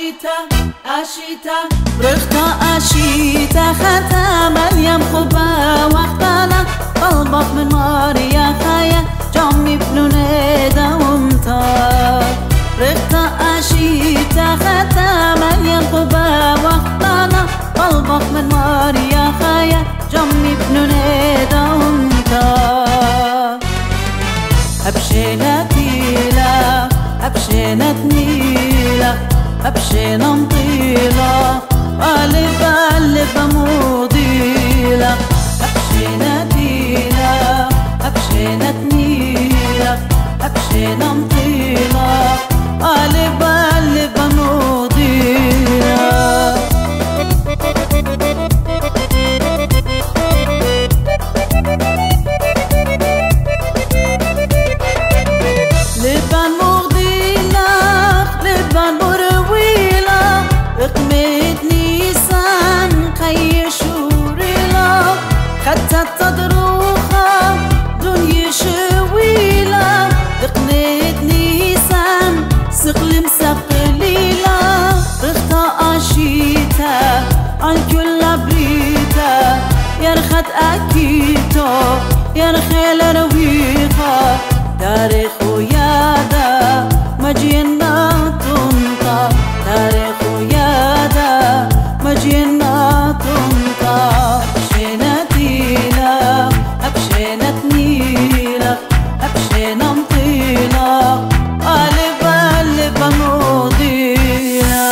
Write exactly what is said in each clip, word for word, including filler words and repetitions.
أشيتا أشيتا رختا أشيتا ختام اليم خبا وقتنا قلبك من ماريا خايا جمي بنوني دومتا رختا أشيتا ختام اليم خبا وقتنا قلبك من ماريا خايا جمي بنوني دومتا أبشينا تيلا أبشينا تنيلا أبشينا مطيلا قلب قلب مضيلا أبشينا تيلا أبشينا تنيلا أبشينا مطيلا قلب قلب مضيلا لبان مغديلا لبان مرويلا رقمت نيسان خي شوريلا خدت تدروخا دنيا شويلا رقمت نيسان سقل مسقليلا رختا أشيتا عن كل بريتا يرخد أكيتو يرخيل رويخا تاريخ ويادا مجينا تنطا تاريخ ويادا مجينا تنطا أبشينا تيلا أبشينا تنيلا أبشينا مطيلا قلب قلب مضيلا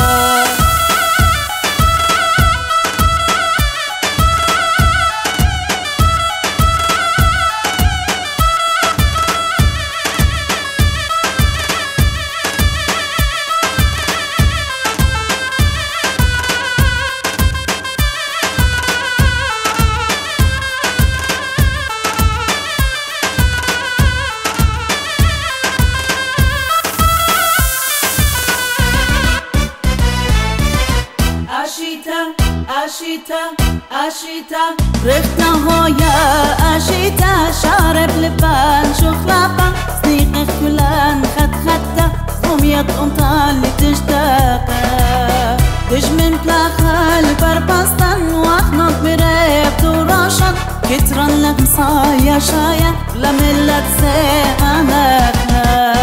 أشيتا أشيتا رختا هويا أشيتا شارب لبان شخلابا سنيقك كلان خد خدتا قوميت أمطال اللي تشتاقا دجمن بلاخا البرباستان واخنط بريب توراشا كتران لك مصايا شايا لملة سيغاناكنا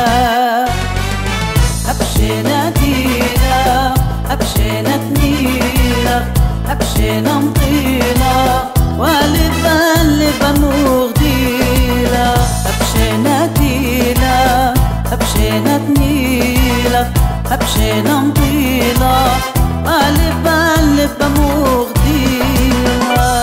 أبشينا تيلا أبشينا تنيلا أبشينا مطيلا والب قلب مغديلا أبشينا تيلا أبشينا تنيلا أبشينا مطيلا والب قلب مغديلا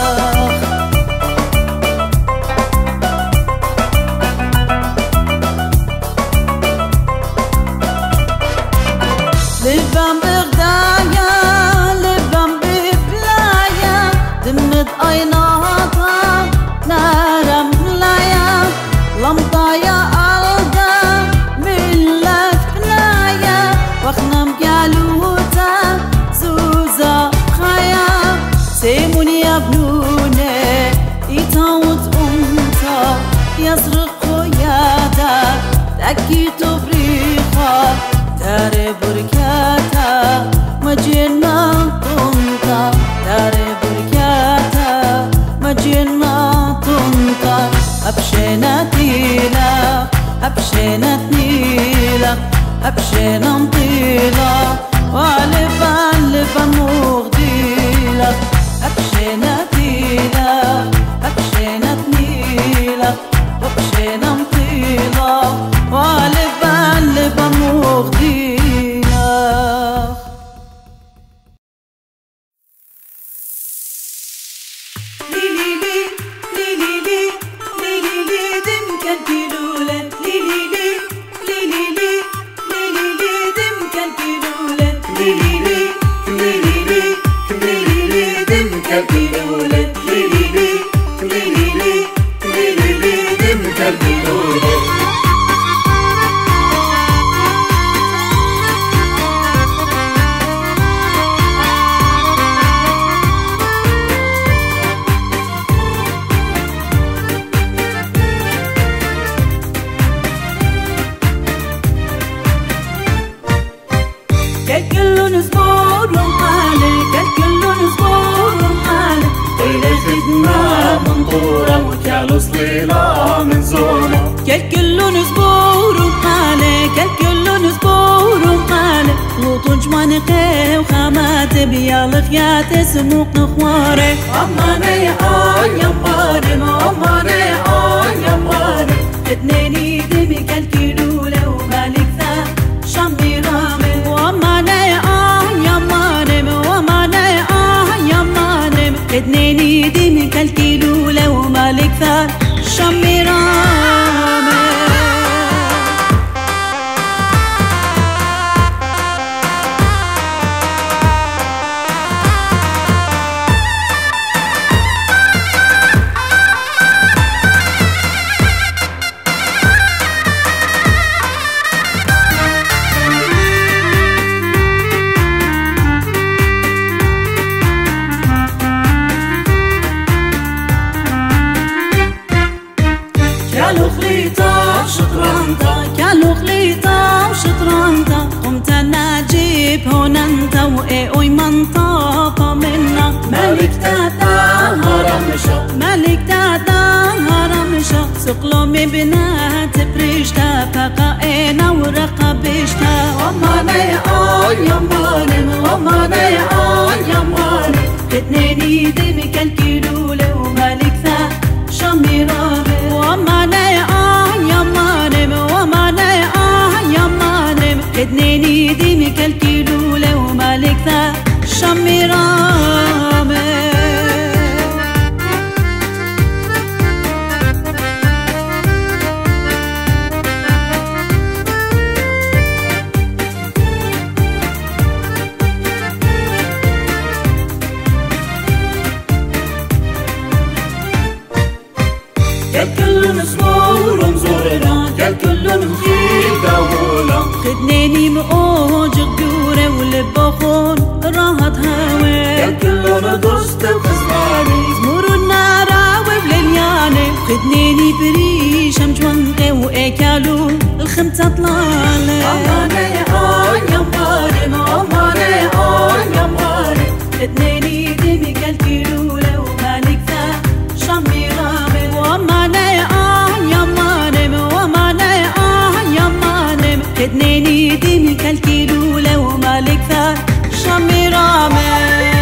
لبان بغدايا لبان ببلايا دمت ايناطا نارا ملايا لمطايا ألقا من لفنايا وخنم قالوتا زوزا خايا سيموني يا بنوني يتاوت أمتا يصرخ خويادا تأكيتو بريخا داري بركاتا مجينا طنطا داري بركاتا مجينا طنطا أبشينا تيلا أبشينا تنيلا أبشينا مطيلا وقلب قلب مغديلا أبشينا تيلا أبشينا تنيلا أبشينا مطيلا وقلب قلب مغديلا كل نسبوع بيالخ يا تسموق نخواره أماني آي يماري أماني آي يماري اتنيني دمي كالكيلو لو مالك ثا شمي رامي وأماني آي يماري وأماني آي يماري اتنيني دمي كالكيلو لو مالك ثا شمي رامي كالو خليطة وشطرانتا كالو خليطة وشطرانتا قمت نجيب هون انت واي منطقة منا ملك تاتا هرمشا ملك تاتا هرمشا سقلومي بنات بريشتا فقائنا ورقبشتا وماني آي يماني وماني آي يماني اتنيني دمي كالكيلو لو ملك ثا شمي رامي وماني آه يماني وماني آه يماني اتنيني دمي كالكيلو لو مالك ثا شمي رامي كل مزمور مزورنا كل مخيل دولة خدنيني مقوج الدورة والبخون راحت هوا كل مدرست وخزناني زمور النار وبلياني خدنيني بريش مجوانقي وإكالو الخمسة طلالة أماني آي يماري أماني آي يماري خدنيني دمي كالكيلو لو مالك ثا شمي رامي وماني آه يماني وماني آه يماني اتنيني دمي كالكيلو لو مالك ثا شمي رامي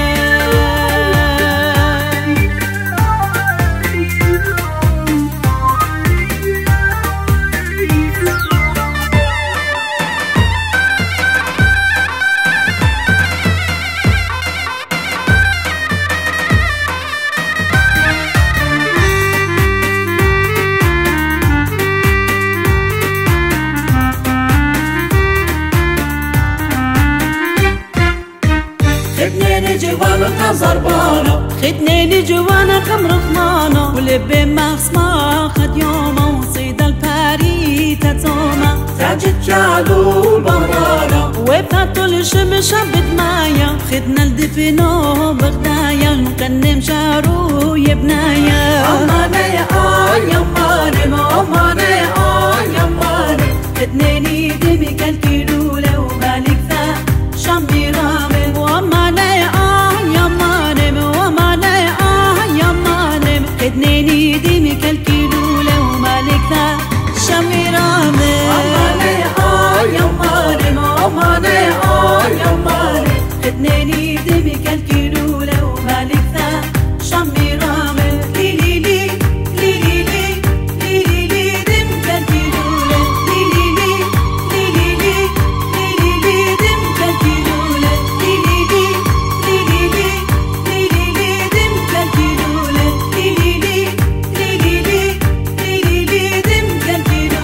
خدنيني جوانا زربانة خدنيني جوانا كم رخمانة ولبي مخصما خد يوما وصيد الباري تتوما تاجت جعلو بغرانا وبتاتو الشمشة بدمايا خدنا الدفنو بغدايا نكنم شارو يبنايا أماني آي يماني أماني آي يماني خدنيني دمي كالكيلو لو مالك ثا شمي رامي وماني آه يماني وماني آه يماني خدنيني دمي كالكيلو لو مالك ثا شمي رامي وماني آه يماني وماني آه يماني خدنيني دمي كالكيلو لو مالك ثا شمي رامي لي لي لي لي لي لي لي لي دم كالكيلو لي لي لي لي لي لي لي لي دم كالكيلو لي لي لي لي لي لي لي لي دم كالكيلو لي لي لي لي لي لي لي لي دم كالكيلو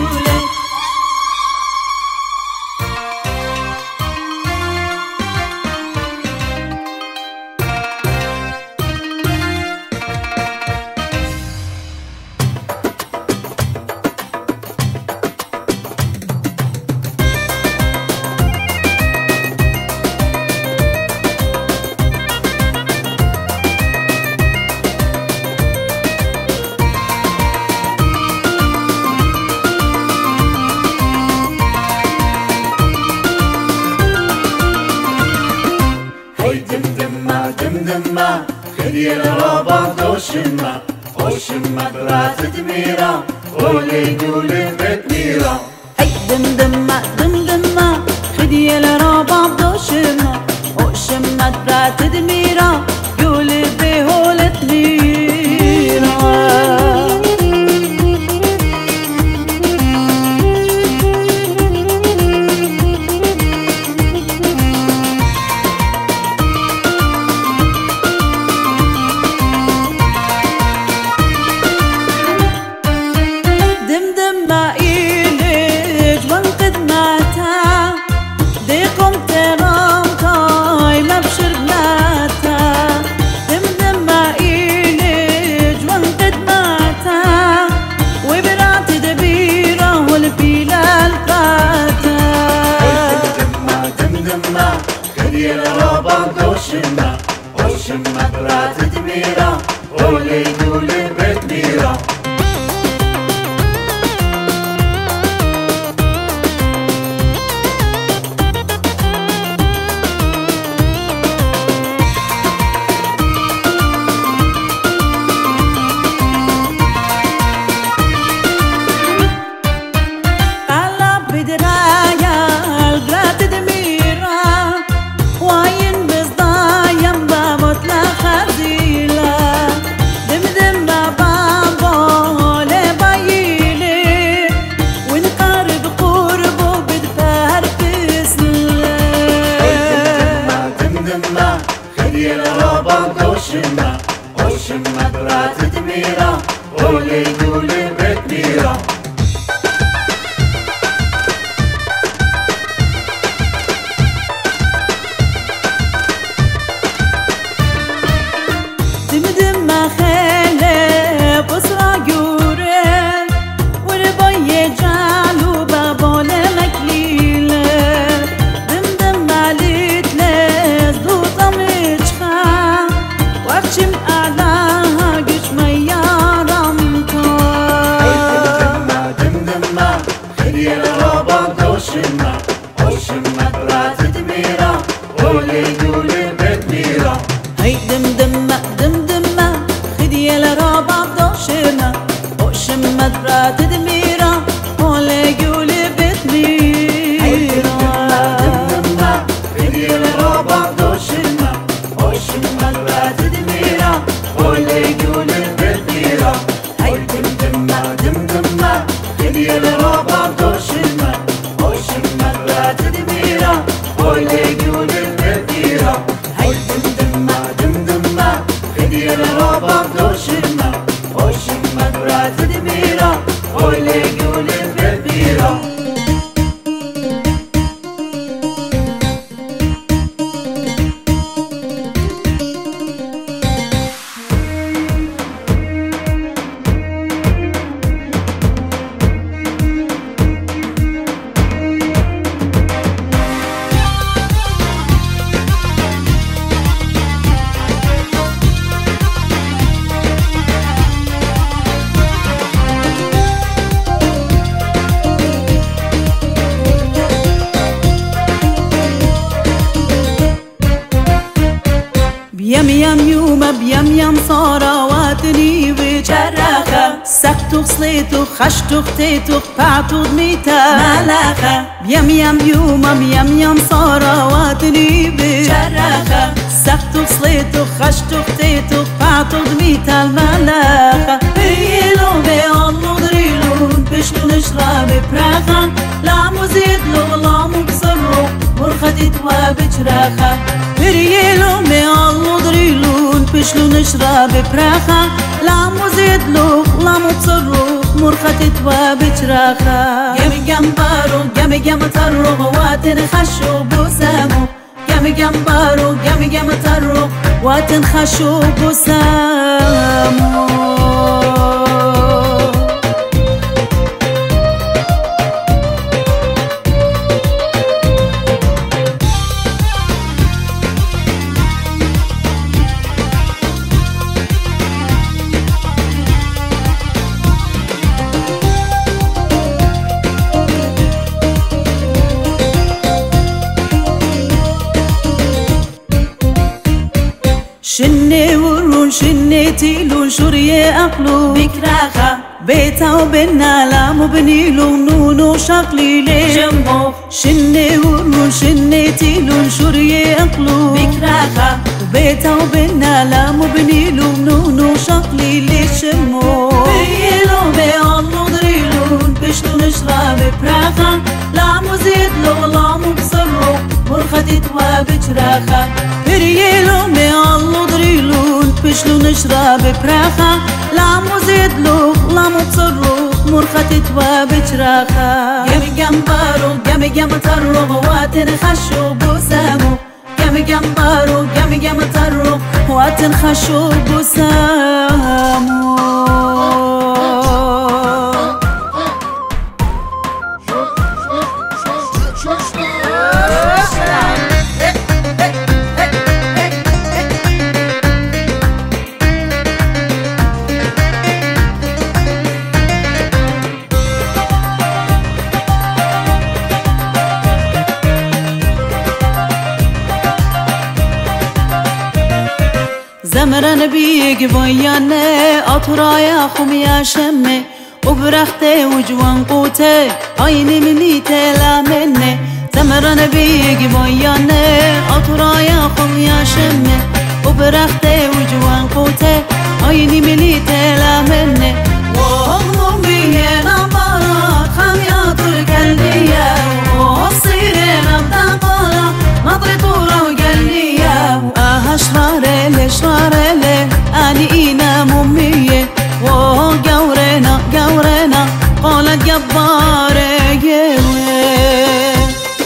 دمدمة خدي الرابع دوشمة وشمة برات دميرة قولي قولي مدميرة هي دمدمة دمدمة خدي الرابع دوشمة وش وشمت برات دميرة قولي بهولة ميرة وشمة وشمة برات دميرة قولي قولي بتميرة وشمة وشمة برات دميرة قولي قولي بتميرة دمدم ما خيلة بصرة جورة والبي جعلوا بابول مكليلة دمدم ما ليتلز دو طمجخا وقشم أعلاها قش ميارمتا دمدم خدي الرابط وشمة وشمة برات دميرة قولي قولي بتميرة هي دمدمة دمدمة خدي الرابط وشمة وشمة برات دميرة قولي قولي بتميرة دمدمة خدي الرابط وشمة وشمة برات دميرة قولي قولي بتميرة هي دمدمة دمدمة خدي الرابط وشمة وشمة برات دميرة قولي قولي بتميرة هي دمدمة دمدمة خدي الرابط وشمة وشمة برات دميرة قولي قولي بتميرة بيم يم يوم بيم يم صارواتني وجرخة سقتو خصليتو خشتو ختيتو قطعتو دميتا ملخة بيم يم يوم بيم يم صارواتني وجرخة سقتو خصليتو خشتو ختيتو قطعتو دميتا الملخة بيلو بيالو دريلون بشلو نشرب براخة لامو زيدلو لامو بصرو مرخدت وبجرخة بريلو بيالو دريلون بشلو نشرب براخة لامو زيدلو لامو بصرو مرخدت وبجرخة جمي جنبارو جمي جمي ترو واتن خشو بوسامو جمي جنبارو جمي جمي ترو واتن خشو بوسامو شني ورون شني تيلون شوري أقلو بكراخة بيتا وبنا لام وبنيلو نونو شقليلي جمو شني ورون شني تيلون شوري أقلو بكراخة بيتا وبنا لام وبنيلو نونو شقليلي شمو بيلو بيالو دريلون بشلو نشرب براخة لامو زيدلو لامو بصرو مرخدت وبجراخة بريلو بيالو دريلون بشلو نشرب براخة لامو زيدلو لامو بصرو مرخدت وبجراخة جمي جنبارو جمي جمي ترو واتن خشو بوسامو جمي جنبارو جمي جمي ترو واتن خشو بوسامو زمرن بيك بيانه أطرايا خميا شمه وبرخته وجوان قوته عيني مني تلا منه زمرن بيك بيانه أطرايا خميا شمه وبرخته وجوان قوته عيني مني تلا منه وهم بينا برا خميات الكلية وصيرين بتقولا نظري طورة وقلية أهشراري شراري أني إينا ممية وقورنا قورنا قالت جباري يوي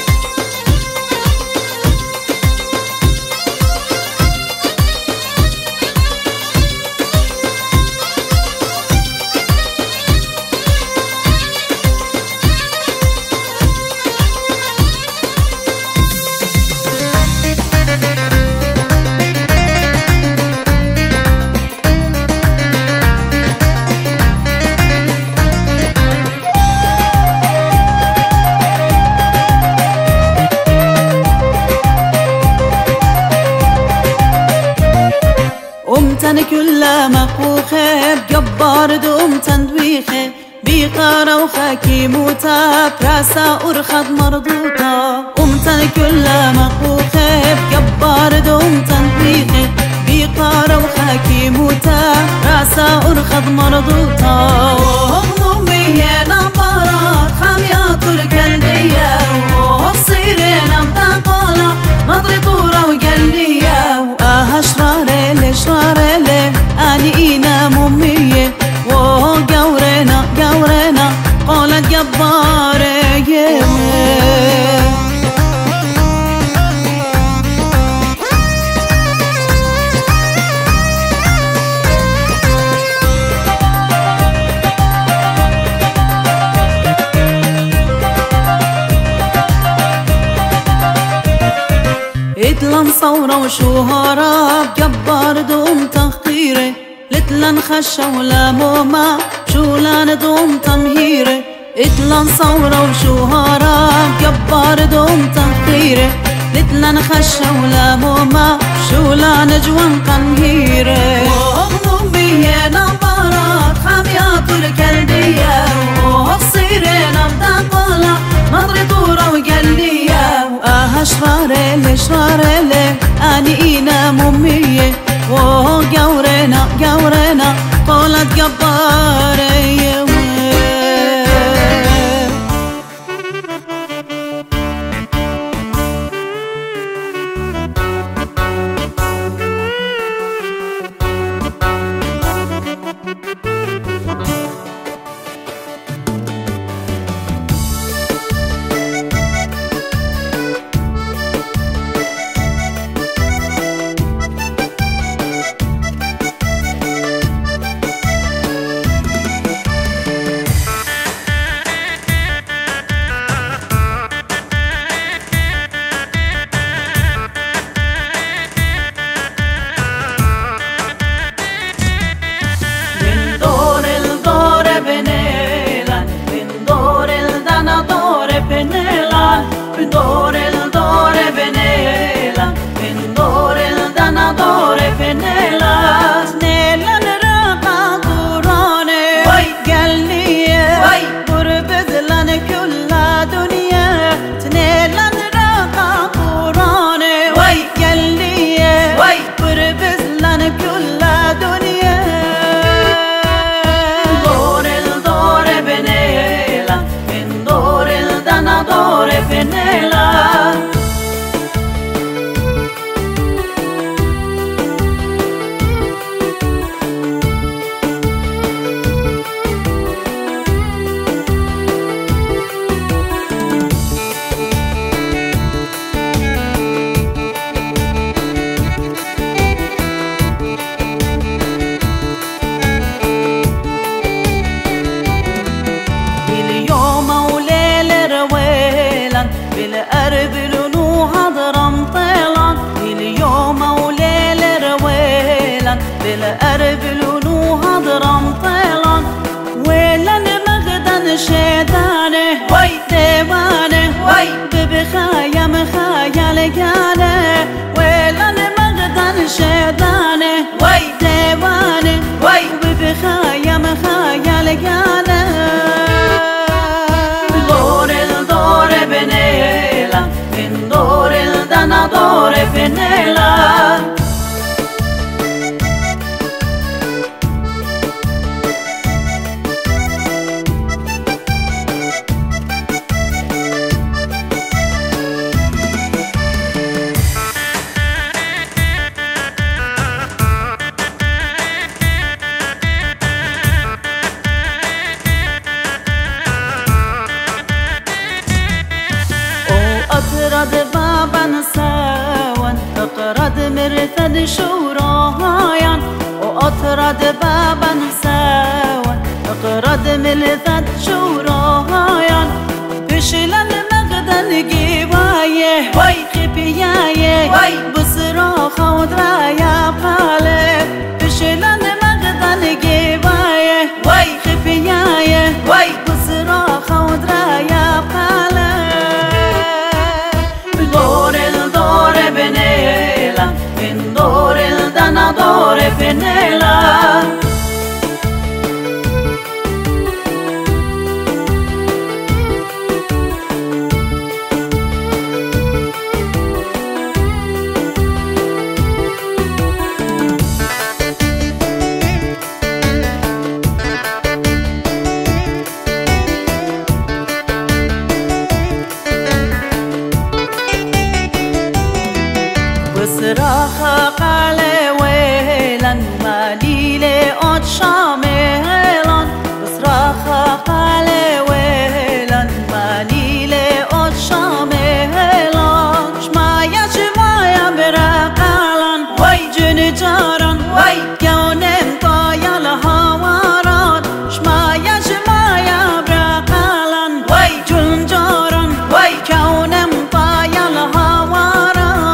أمتن كل مقوخة بجبار دوم تندويخة بيقارة وخاكي موتا براسة أرخد مرضوطة أمتن كل مقوخة بجبار دوم تندويخة بيقارة وخاكي موتا براسة أرخد مرضوطة وهم بينا برا خميات الكلية وصيرين بتقولا نظري طورة وقلية أهشراري شراري أني إينا ممية وقورنا قورنا قالت جباري يوي اتلن صورة وشهرة بجبار دوم تخطيري لتلن خشة ولا موما شولان دوم تمهيري اتلن صورة وشهرة بجبار دوم تخطيري لتلن خشة ولا موما شولان جوان تمهيري وهم بينا برا خميات الكلبية وصيرين بتقولا نظري طورة وقلية أهشراري شراري أني إينا ممية وقورنا قورنا قالت جباري يوي الأربلون وهضرم طيلان ويلن مغدن شيطانه وي ديوانه وي ببخايم خيال كانه ويلن مغدن شيطانه وي ديوانه وي ببخايم خيال كانه دور الدور بنيلا من دور الدنا دور بنيلا أطرد بابا ساوان أقرد مرثد شوراهايان وأطرد بابا ساوان أقرد مرثد شوراهايان بشلن مغدن جيوايه وي خبيايه وي بصراخة ودرايا بالي بشلن مغدن جيوايه وي خبيايه وي بصراخة ودرايا بالي دور الدور بنيلا من دور الدنا دور بنيلا بصراخة قالي ويلن ماليلي قد شاميلان بصراخة قالي ويلن ماليلي قد شاميلان شمايا شمايا براقالان وي جن جاران وي كونن طايا الهواران شمايا شمايا براقالان وي جن جاران وي كونن طايا الهواران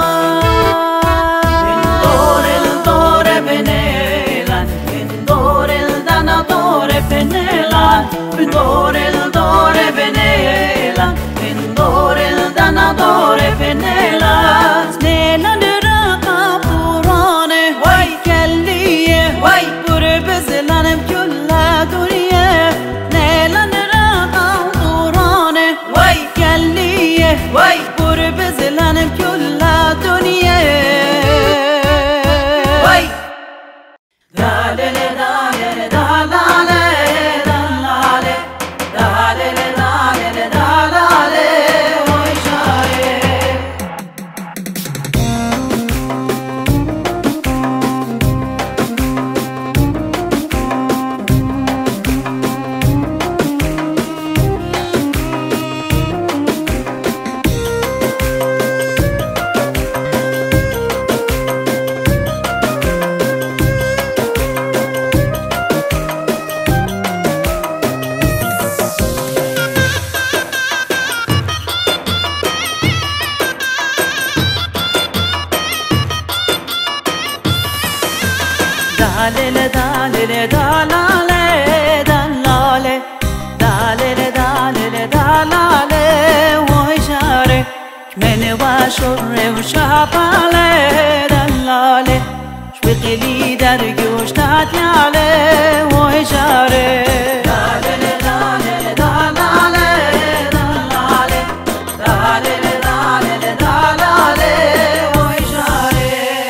من دور الدور بنيلا من دور الدنا دور بنيلا سنيلا نراقب دورانه وي كليه وي بربزلن بكل دنيا سنيلا نراقب دورانه وي كليه وي بربزلن بكل دنيا وي دالل دالل دالل Dalil, dalil, dalale, dalale, dalil, dalil, dalale, وای جاره من واشور وشاباله دلاله شوقلی در گوش تاتیاله وای جاره dalil, dalil, dalale, dalale, dalil, dalil, dalale, وای جاره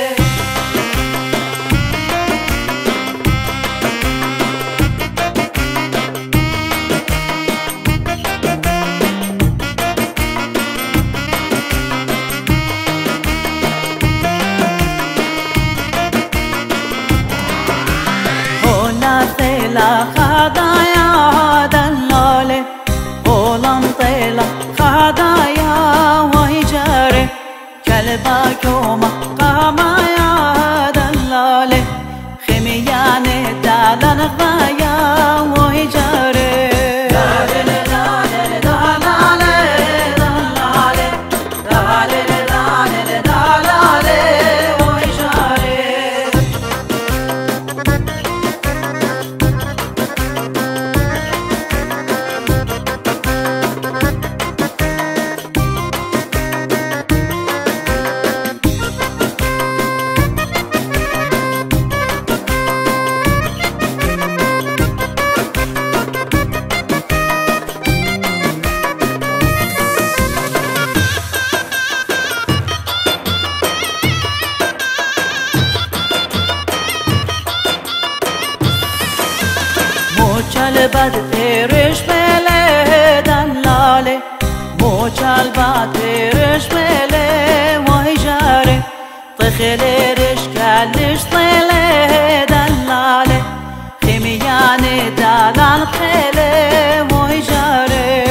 طيلة خدايا دلالة غلام طيلة خدايا وهي جاري كلبك ومقامة يا دلالة خميانة دالة نغايا وهي جاري دالة دالة دالة دالة دالة دالة دالة وهي جاري موچل بد پیرش بله دلاله موچل بد پیرش بله وای جاره طخلرش کلش طله دلاله خمیانه دلال خله وای جاره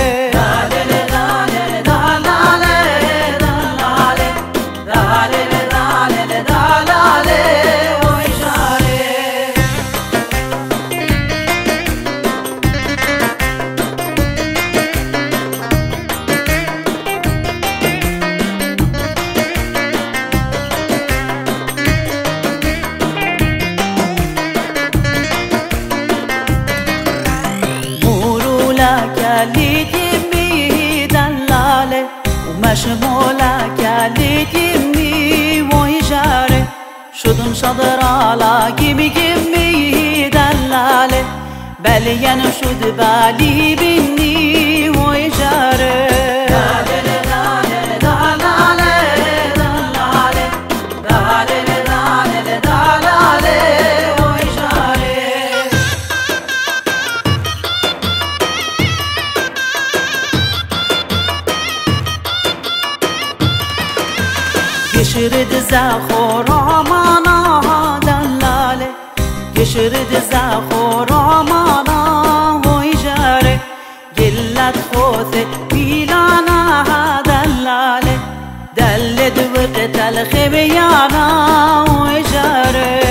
مشمولا کلی گیمی وای جاره شدم شدرالا گیمی گیمی دلاله بلیان شد بالی بینی وای جاره گشرد زخورامانا دلاله گشرد زخورامانا وای جاره گلت خوث بیلانا دلاله دلد وقتل خبیانا وای جاره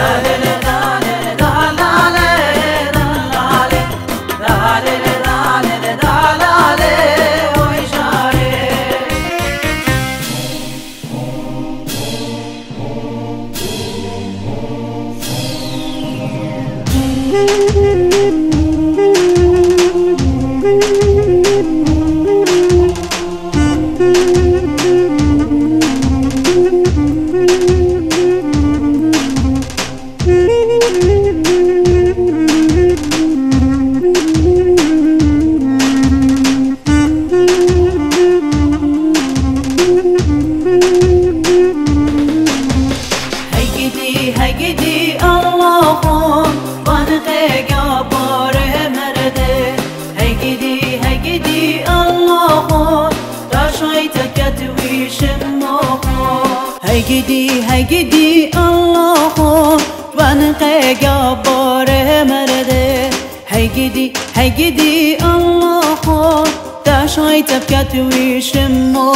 هيجدي هيجدي الله وانقى جبار مرده هيجدي هيجدي الله تشاي تبكت ويشمه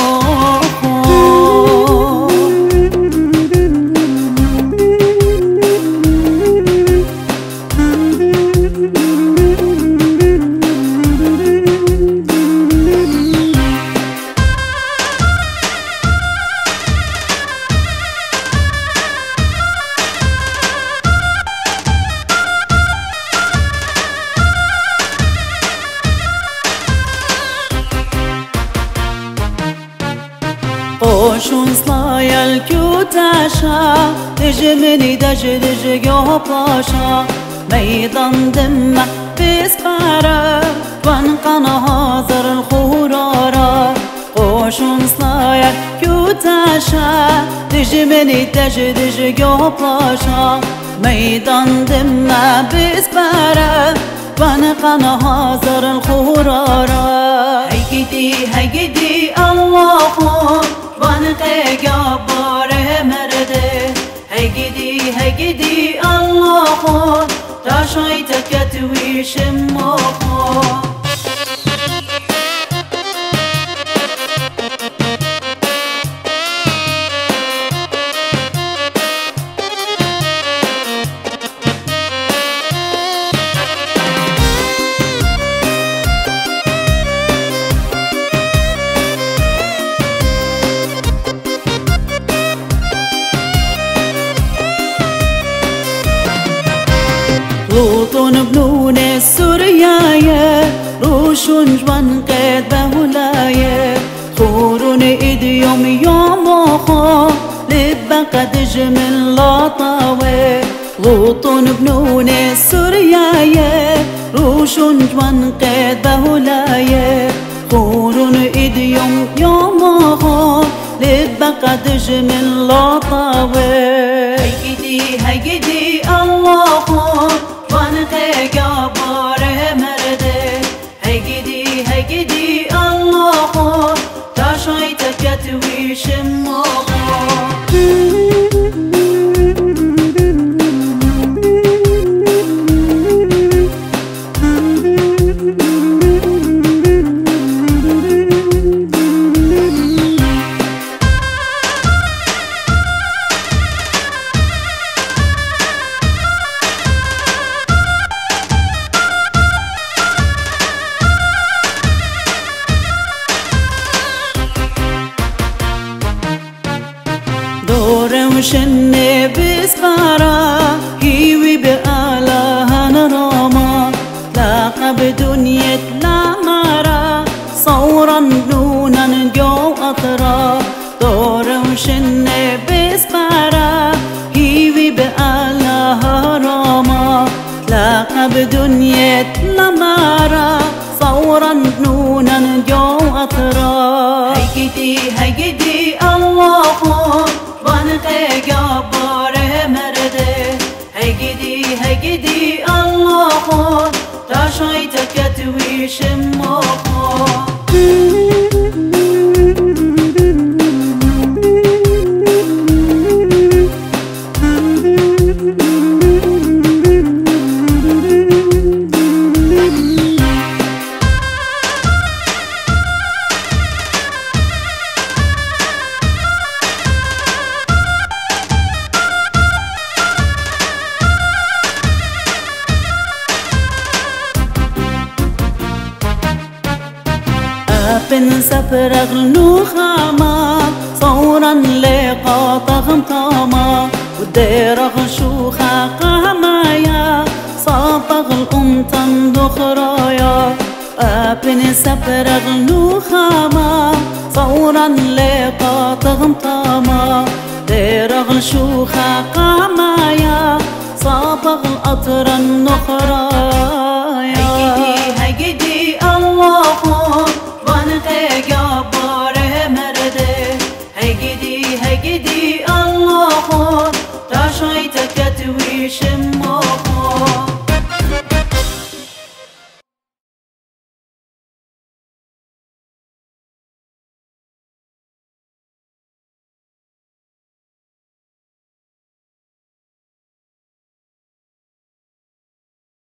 قوشون صلايا الكوتاشا تجمني دج دج جو باشا ميدان دمه بسبارة وانقنا هازر الخورارا قوشون صلايا الكوتاشا تجمني دج دج جو باشا ميدان دمه بسبارة وانقنا هازر الخورارا هيجدي هيجدي الله وانقى جبار مرده هيجدي هيجدي الله تشاي تكت ويشمه لوطن بنون السورياية روشن جوان قد بهولاية خورون إديوم يوم وخو لبقى دجمن لاطاوي لوطن بنون السورياية روشن جوان قد بهولاية خورون إديوم يوم وخو لبقى دجمن لاطاوي هيجدي هيجدي الله وانقى جبار بسبارة هيوي بآلها نراما تلاقى بدنيا تلامارا صورا نونا جو أطرا دور وشن بسبارة هيوي بآلها راما تلاقى بدنيا تلامارا صورا نونا جو أطرا هيجدي هيجدي الله بانقى جبار مرده هيجدي هيجدي الله تشايتك تويش مخو بن سفرغ نوخاما صورا لقاطغم طاما وديرغ شوخا قامايا صابغ الأمطن دخرايا بن سفرغ نوخاما صورا لقاطغم طاما ديرغ شوخا قامايا صابغ الأطر النخرايا هيجدي هيجدي الله جبار مرده هيجدي هيجدي الله تشايتك تويش